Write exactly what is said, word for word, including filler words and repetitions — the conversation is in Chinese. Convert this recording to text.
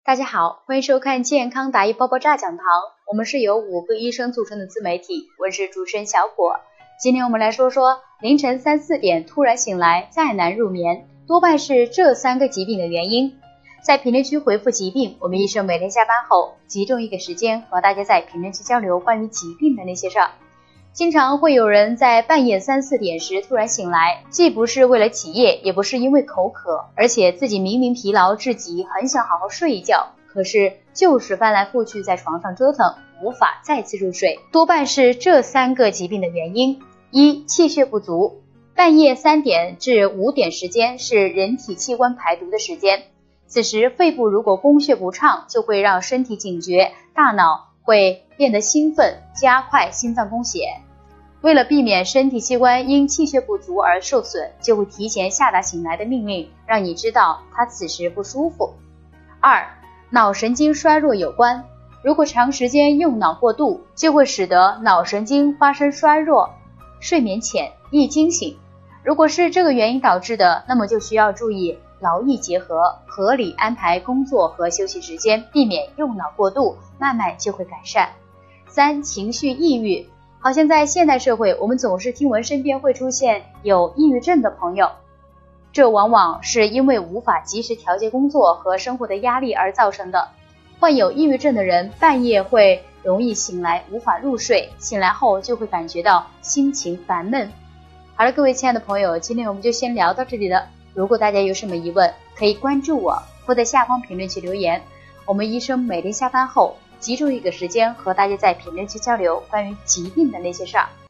大家好，欢迎收看健康答疑爆爆炸讲堂，我们是由五个医生组成的自媒体，我是主持人小果。今天我们来说说凌晨三四点突然醒来再难入眠，多半是这三个疾病的原因。在评论区回复疾病，我们医生每天下班后集中一个时间和大家在评论区交流关于疾病的那些事儿。经常会有人在半夜三四点时突然醒来，既不是为了起夜，也不是因为口渴，而且自己明明疲劳至极，很想好好睡一觉，可是就是翻来覆去在床上折腾，无法再次入睡，多半是这三个疾病的原因。一、气血不足。半夜三点至五点时间是人体器官排毒的时间，此时肺部如果供血不畅，就会让身体警觉，大脑会变得兴奋，加快心脏供血。为了避免身体器官因气血不足而受损，就会提前下达醒来的命令，让你知道它此时不舒服。二、脑神经衰弱有关。如果长时间用脑过度，就会使得脑神经发生衰弱，睡眠浅，易惊醒。如果是这个原因导致的，那么就需要注意劳逸结合，合理安排工作和休息时间，避免用脑过度，慢慢就会改善。三、情绪抑郁。好像在现代社会，我们总是听闻身边会出现有抑郁症的朋友，这往往是因为无法及时调节工作和生活的压力而造成的。患有抑郁症的人半夜会容易醒来，无法入睡，醒来后就会感觉到心情烦闷。好了，各位亲爱的朋友，今天我们就先聊到这里了。如果大家有什么疑问，可以关注我或在下方评论区留言，我们医生每天下班后集中一个时间和大家在评论区交流关于疾病的那些事儿。